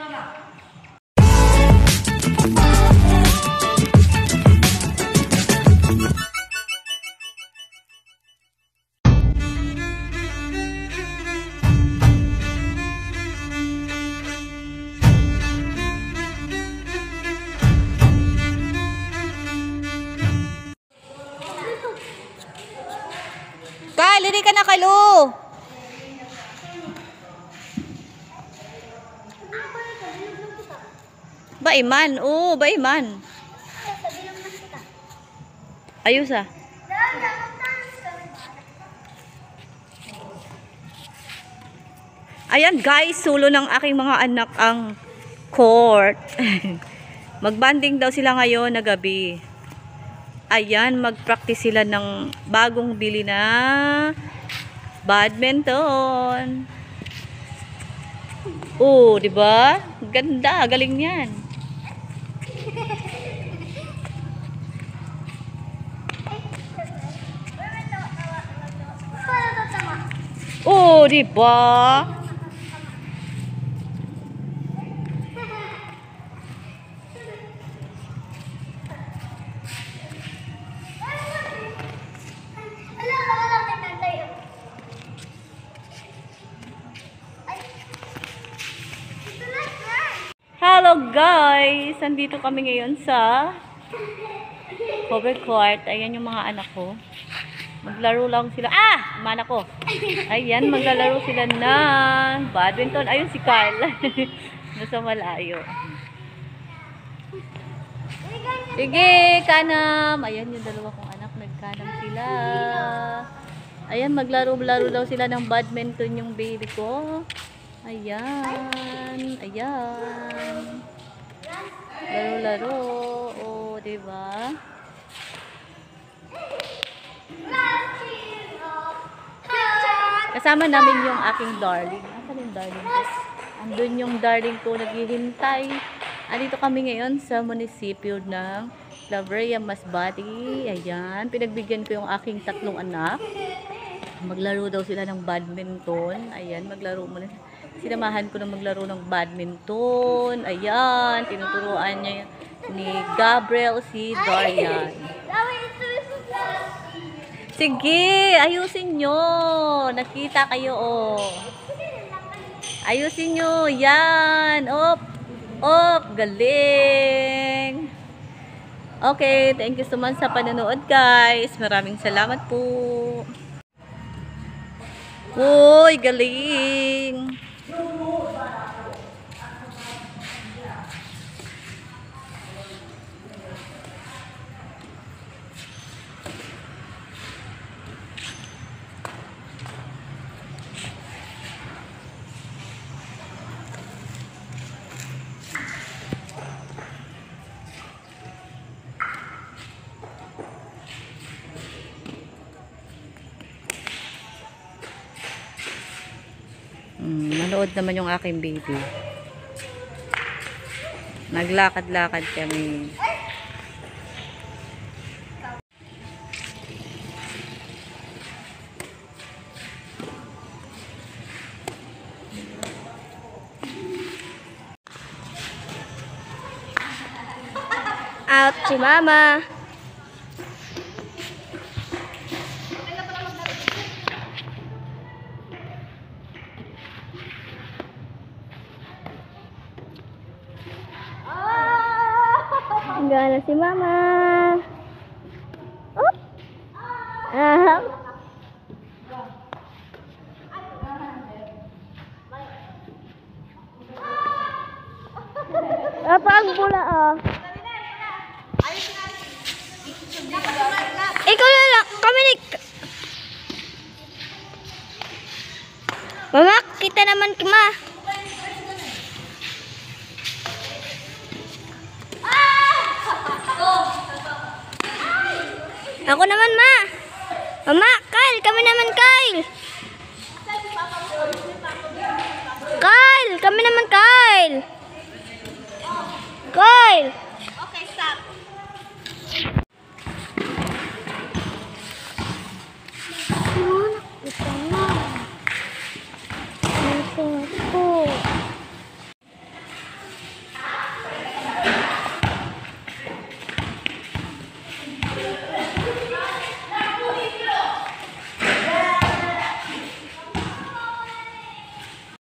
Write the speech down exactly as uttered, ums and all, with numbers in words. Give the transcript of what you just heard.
Kyle, hindi ka na kalo. Baiman, oh, baiman. Ayos ah. Ayan guys, sulo ng aking mga anak ang court. Magbanding daw sila ngayon na gabi. Ayan, mag-practice sila ng bagong bili na badminton. Oh, di ba? Ganda, galing niyan. Oh, di ba? Hello guys! Nandito kami ngayon sa cover court. Ayan yung mga anak ko. Maglaro lang sila. Ah! Mana ko. Ayan, maglalaro sila ng badminton. Ayun si Carl. Nasa malayo. Sige, kanam. Ayan yung dalawa kong anak. Nagkanam sila. Ayan, maglaro-laro daw sila ng badminton yung baby ko. Ayan. Ayan. Laro-laro. O, diba? Kasama namin yung aking darling. Asan yung darling ko? Andun yung darling ko naghihintay. Andito kami ngayon sa munisipyo ng La Brea, Masbate. Ayan. Pinagbigyan ko yung aking tatlong anak. Maglaro daw sila ng badminton. Ayan. Maglaro muna. Sinamahan ko na maglaro ng badminton. Ayan. Tinuturuan niya ni Gabriel si Dorian. Sige, ayusin nyo. Nakita kayo, oh. Ayusin nyo. Yan. Op. Op. Galing. Okay. Thank you so much sa panonood, guys. Maraming salamat po. Uy, galing. Hmm, manood naman yung aking baby. Naglakad-lakad kami. Out si mama. Gana si mama. Oh. Ah. Apa ang bola ah? Ikaw na lang, kami ni... Mama, kita naman kima. Ako naman, ma. Mama, Kyle, kami naman, Kyle. Kyle, kami naman, Kyle. Kyle.